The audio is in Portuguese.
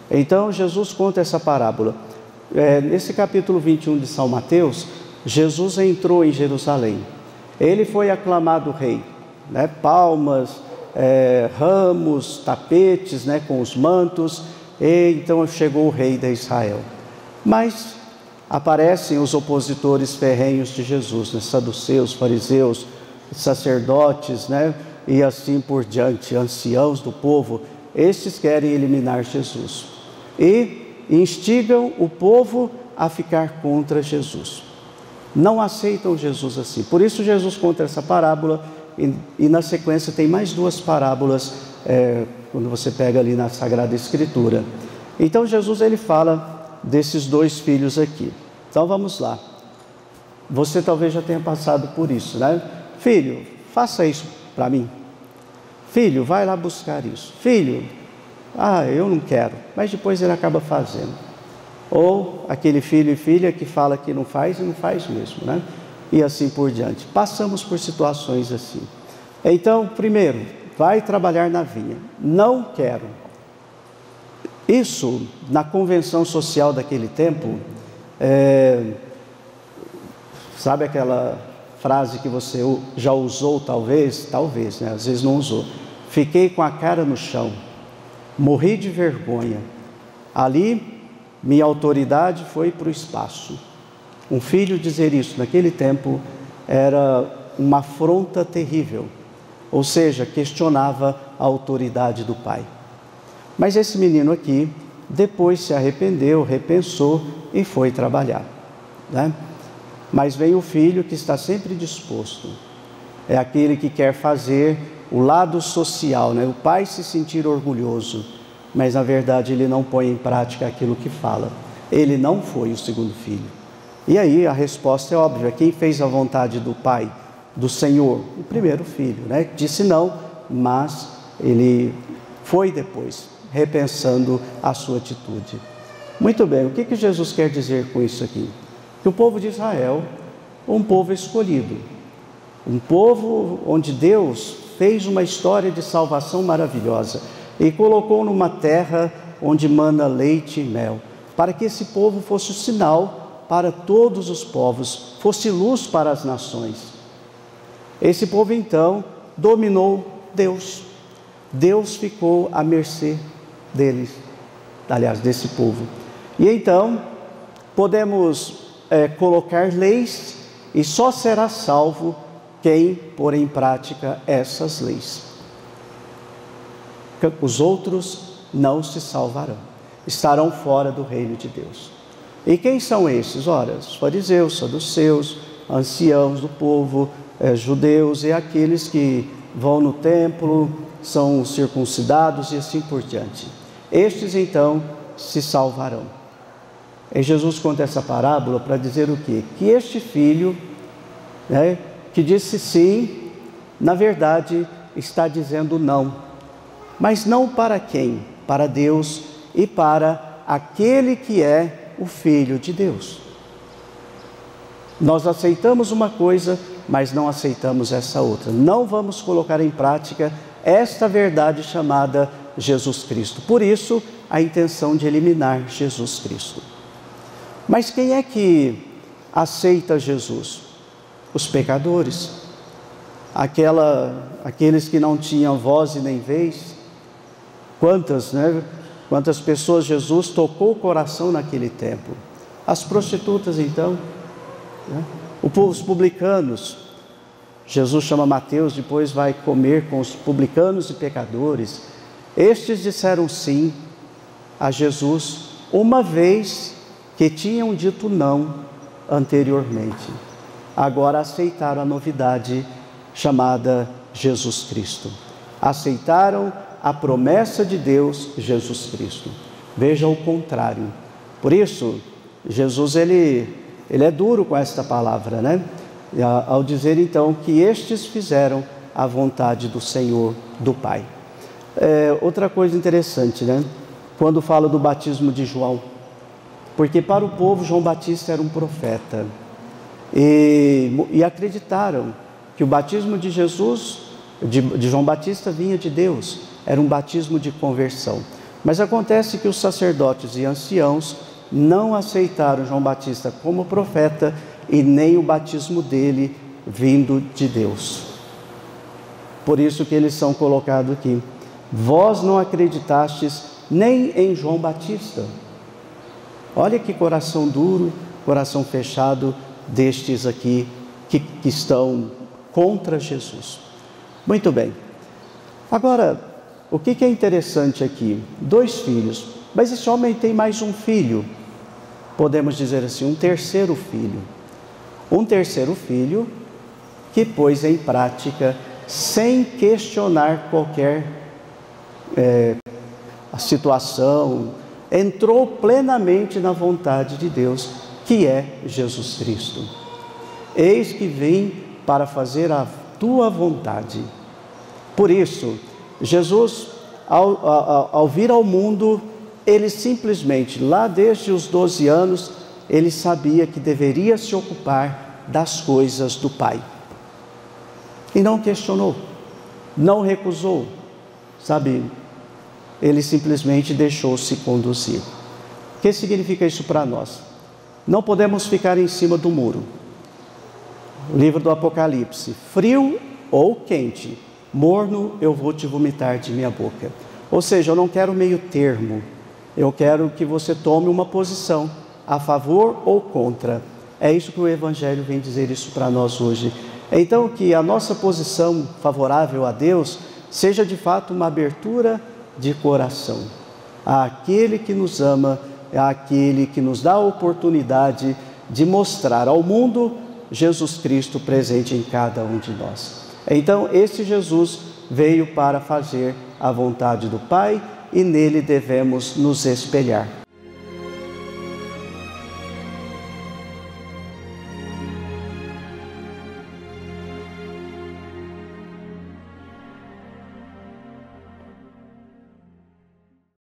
Então Jesus conta essa parábola. Nesse capítulo 21 de São Mateus, Jesus entrou em Jerusalém. Ele foi aclamado rei, né? Palmas, ramos, tapetes, né? Com os mantos, e então chegou o rei de Israel. Mas aparecem os opositores ferrenhos de Jesus, né? Saduceus, fariseus, sacerdotes, né? E assim por diante, anciãos do povo. Estes querem eliminar Jesus e instigam o povo a ficar contra Jesus. Não aceitam Jesus assim. Por isso Jesus conta essa parábola e na sequência tem mais duas parábolas quando você pega ali na Sagrada Escritura. Então Jesus ele fala desses dois filhos aqui. Então vamos lá. Você talvez já tenha passado por isso, né? Filho, faça isso para mim. Filho, vai lá buscar isso. Filho, eu não quero. Mas depois ele acaba fazendo. Ou aquele filho e filha que fala que não faz e não faz mesmo, né? E assim por diante. Passamos por situações assim. Então, primeiro, vai trabalhar na vinha. Não quero. Isso, na convenção social daquele tempo, sabe aquela frase que você já usou talvez, né? Às vezes não usou. Fiquei com a cara no chão, morri de vergonha. Ali, minha autoridade foi para o espaço. Um filho dizer isso naquele tempo era uma afronta terrível, ou seja, questionava a autoridade do pai. Mas esse menino aqui, depois se arrependeu, repensou e foi trabalhar, né? Mas vem o filho que está sempre disposto, é aquele que quer fazer o lado social, né? O pai se sentir orgulhoso, mas na verdade ele não põe em prática aquilo que fala. Ele não foi o segundo filho. E aí a resposta é óbvia: quem fez a vontade do pai, do Senhor? O primeiro filho, né? Disse não, mas ele foi depois, repensando a sua atitude. Muito bem, o que Jesus quer dizer com isso aqui? Que o povo de Israel, um povo escolhido, um povo onde Deus fez uma história de salvação maravilhosa e colocou numa terra onde mana leite e mel, para que esse povo fosse o sinal para todos os povos, fosse luz para as nações. Esse povo então dominou Deus. Deus ficou à mercê deles, aliás, desse povo. E então podemos colocar leis e só será salvo quem pôr em prática essas leis. Os outros não se salvarão, estarão fora do reino de Deus. E quem são esses? Ora, os fariseus, saduceus, anciãos do povo, judeus e aqueles que vão no templo, são circuncidados e assim por diante. Estes então se salvarão. E Jesus conta essa parábola para dizer o quê? Que este filho, né, que disse sim, na verdade está dizendo não. Mas não para quem? Para Deus e para aquele que é o Filho de Deus. Nós aceitamos uma coisa, mas não aceitamos essa outra. Não vamos colocar em prática esta verdade chamada Jesus Cristo. Por isso, a intenção de eliminar Jesus Cristo. Mas quem é que aceita Jesus? Os pecadores. Aqueles que não tinham voz e nem vez. Quantas pessoas Jesus tocou o coração naquele tempo? As prostitutas então, né? Os publicanos. Jesus chama Mateus, depois vai comer com os publicanos e pecadores. Estes disseram sim a Jesus, uma vez que tinham dito não anteriormente. Agora aceitaram a novidade chamada Jesus Cristo. Aceitaram a promessa de Deus, Jesus Cristo. Veja o contrário. Por isso, Jesus ele é duro com esta palavra, né? Ao dizer então que estes fizeram a vontade do Senhor, do Pai. Outra coisa interessante, né? Quando fala do batismo de João, porque para o povo João Batista era um profeta e acreditaram que o batismo de Jesus, de João Batista vinha de Deus, era um batismo de conversão. Mas acontece que os sacerdotes e anciãos não aceitaram João Batista como profeta e nem o batismo dele vindo de Deus. Por isso que eles são colocados aqui. Vós não acreditastes nem em João Batista. Olha que coração duro, coração fechado destes aqui que estão contra Jesus. Muito bem. Agora, o que é interessante aqui? 2 filhos, mas esse homem tem mais um filho. Podemos dizer assim, um terceiro filho. Um terceiro filho que pôs em prática, sem questionar qualquer situação, entrou plenamente na vontade de Deus, que é Jesus Cristo. Eis que vim para fazer a tua vontade. Por isso, Jesus, ao vir ao mundo, ele simplesmente, lá desde os 12 anos, ele sabia que deveria se ocupar das coisas do Pai. E não questionou, não recusou, sabe? Ele simplesmente deixou-se conduzir. O que significa isso para nós? Não podemos ficar em cima do muro. O livro do Apocalipse, frio ou quente, morno eu vou te vomitar de minha boca. Ou seja, eu não quero meio termo, eu quero que você tome uma posição, a favor ou contra. É isso que o Evangelho vem dizer isso para nós hoje. Então, que a nossa posição favorável a Deus seja de fato uma abertura de coração àquele que nos ama, àquele que nos dá a oportunidade de mostrar ao mundo Jesus Cristo presente em cada um de nós. Então, esse Jesus veio para fazer a vontade do Pai e nele devemos nos espelhar.